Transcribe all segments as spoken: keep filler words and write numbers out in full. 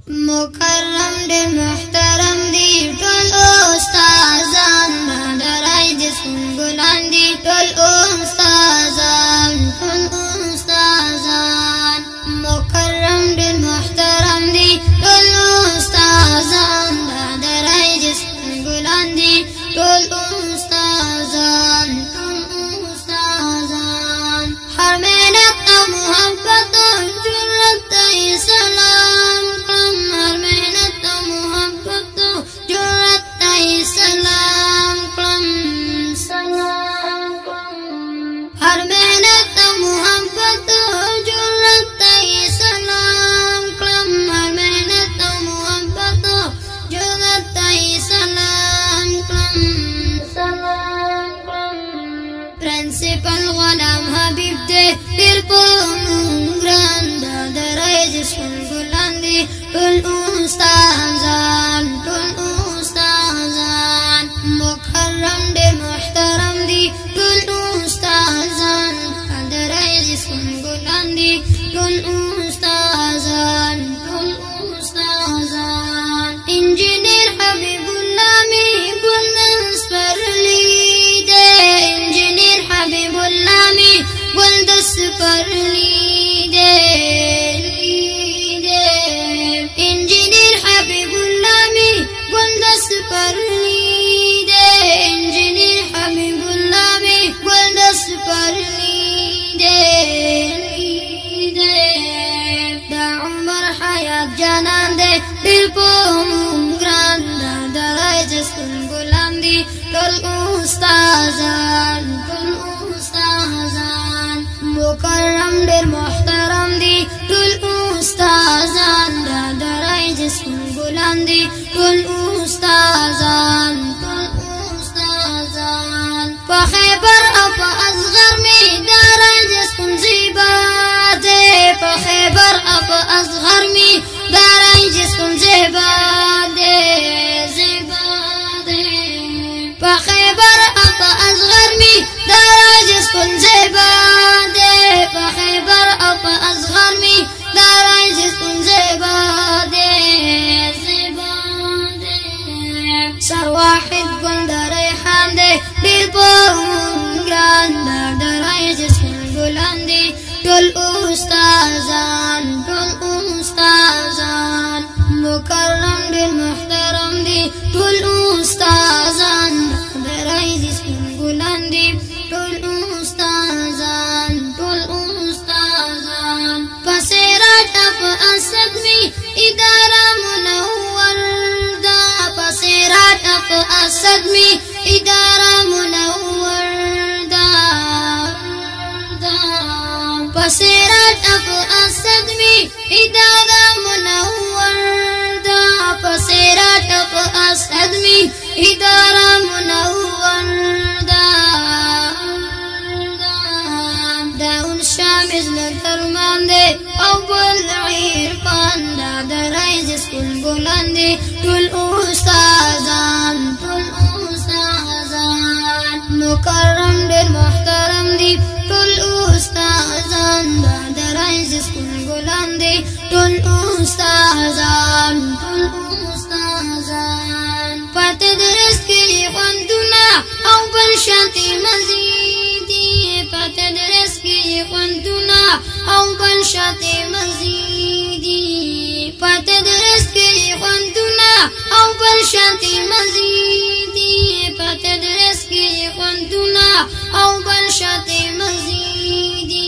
مکرم دے محترم دی ٹول استادان مدرای جسم گلان دی ٹول استادان ٹول استادان مکرم دے محترم دی ٹول استادان مدرای جسم گلان دی ٹول استادان ٹول استادان ہر محنت و محبت و جرت سلام پرنسپل غلام حبیب دے پھر پومگران دادرائے جسم گلان دی ٹول استادان ٹول استادان مکرم دے محترم دی ٹول استادان دادرائے جسم گلان دی ٹول استادان ٹول استادان انجینئر حبیب اللہ می گلدن سپرلی دے انجینئر حبیب اللہ می گلدس پر لی دے انجینئر حبیب اللہ می گلدس پر لی دے انجینئر حبیب اللہ می گلدس پر لی دے دا عمر حیات جانان دے دل پو مگران دا درائی جسم گلان دی ٹول استادان ٹول استادان مکرم دیر محترم دی ٹول استادان دادرائی جسم گلان دی ٹول استادان ٹول استادان پا خیبر او پا اصغر می دارائی جسم زیبا دے پا خیبر او پا اصغر می دارائی جسم زیبا دے زیبا دے پا خیبر او پا اصغر می دارائی جسم زیبا دے پا خیبر او پا اصغر می دارائی جسم زیبا دے زیبا دے سر واحد گل دا ریحان دے دل پو مگران دا درائی جسم گلان دی ٹول استادان ٹول استادان مکرم دل محترم دی ٹول استادان درائی جسم گلان دی ٹول استادان ٹول استادان پسیرات اپ اسد می ادارہ منور دا پسیرات اپ اسد می ادارہ منور دا پسیرات اپ اسد می ادارہ منور دا پسیرات اپ اسد می ادارہ منور دا داون شامز لترمان دے او بلعیر پان دادرائی جسم گلان دی ٹول استادان ٹول استادان مکرم دیر محترم دی ٹول استادان دادرائی جسم گلان دی ٹول استادان ټول استادان پته درس کې خوندونه او بل شانتي مزيدي پته درس کې خوندونه او بل شانتي مزيدي پته درس کې خوندونه او بل شانتي مزيدي پته درس کې خوندونه او بل شانتي مزيدي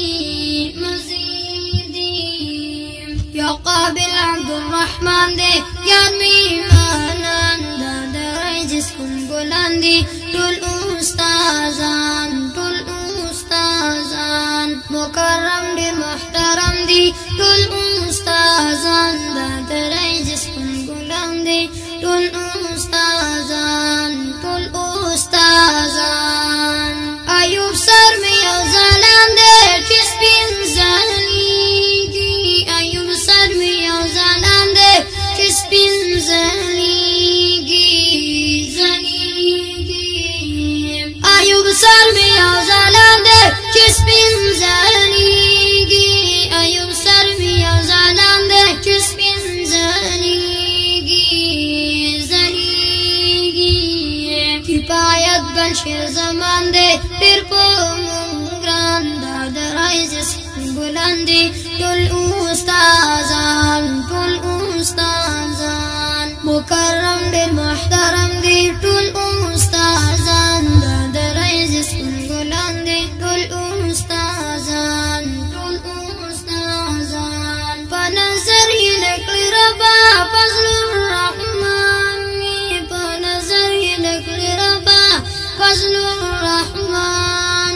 مزيدي یا قابل عبد الرحمن دے یار میمانان دادرائی جسم گلان دی ٹول استادان ٹول استادان مکرم دیر محترم دی ٹول استادان دادرائی جسم گلان دی ٹول استادان ٹول استادان ایوب سر میں یو زلان دے چس پین زلیگی ایوب سر میں یو زلان دے چس پین زلیگی زلیگی ایوب سر میں یو زلان دے چس پین زلیگی ایوب سر میں یو زلان دے چس پین زلیگی شیر زمان دے پھر پو مونگران دا درائز بلند دی ٹول استازان ٹول استازان مکرم دے محترم دی ٹول استازان دا درائز بلند دی ٹول استازان ٹول استازان پنظر ہی نکلی ربا فضل الرحمن پنظر ہی نکلی ربا فضل الرحمن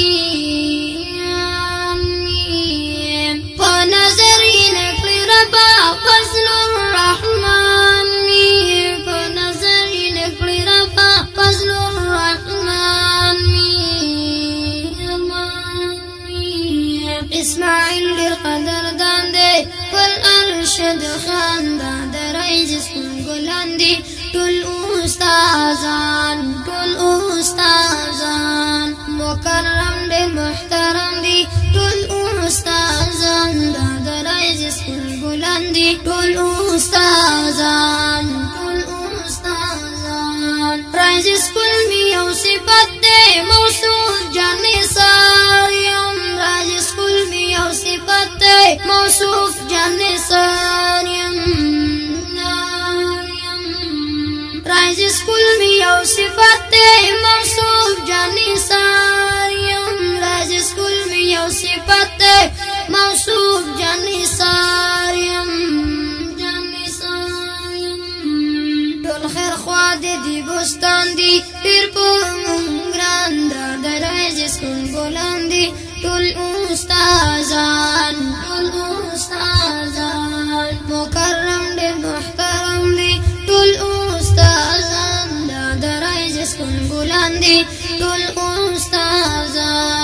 پنظر ہی نکلی ربا فضل الرحمن پنظر ہی نکلی ربا فضل الرحمن اسماعیل ڈر قدر داندے پل ارشد خاندان درائی جسم گلاندی ٹول استازان ٹول استازان مکرم دے محترم دی ٹول استازان دا درائی جسم گلاندی ٹول استازان ٹول استازان رائز اسکول میں یو صفت دے موصوف جانے ساریم رائز اسکول میں یو صفت دے موصوف جانے ساریم رائز اسکول میں یو صفت دے موصوف جانے ساریم رائز اسکول میں یو صفت دے موصوف جانے ساریم جانے ساریم ٹول خیر خواد دی بستان دی پھر پو مونگران دا درائز اسکول بلندی ٹول استازان ٹول استازان مکرم دے محترم دی ٹول استازان دا درائز اسکول بلندی ٹول استازان